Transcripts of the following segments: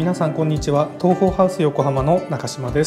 皆さんこんにちは。東宝ハウス横浜の中島です。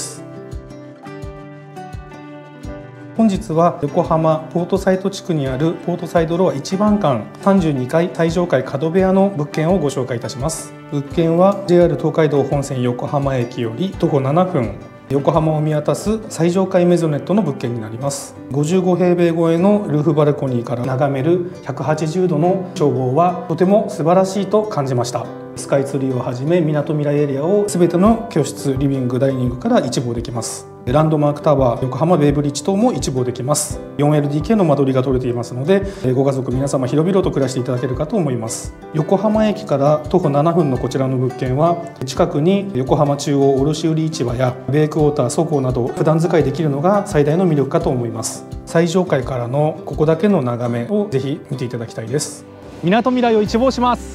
本日は横浜ポートサイド地区にあるポートサイドロア1番館32階最上階角部屋の物件をご紹介いたします。物件は JR 東海道本線横浜駅より徒歩7分、横浜を見渡す最上階メゾネットの物件になります。55平米超えのルーフバルコニーから眺める180度の眺望はとても素晴らしいと感じました。スカイツリーをはじめみなとみらいエリアを全ての居室、リビング、ダイニングから一望できます。ランドマークタワー、横浜ベイブリッジ等も一望できます。 4LDK の間取りが取れていますので、ご家族皆様広々と暮らしていただけるかと思います。横浜駅から徒歩7分のこちらの物件は、近くに横浜中央卸売市場やベイクウォーター、倉庫など普段使いできるのが最大の魅力かと思います。最上階からのここだけの眺めをぜひ見ていただきたいです。 みなとみらいを一望します。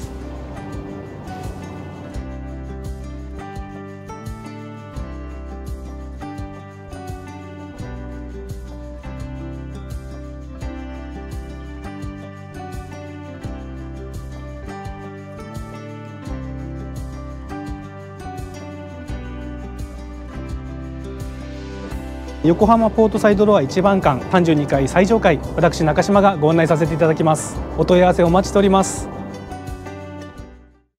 横浜ポートサイドロア1番館32階最上階、私中島がご案内させていただきます。お問い合わせお待ちしております。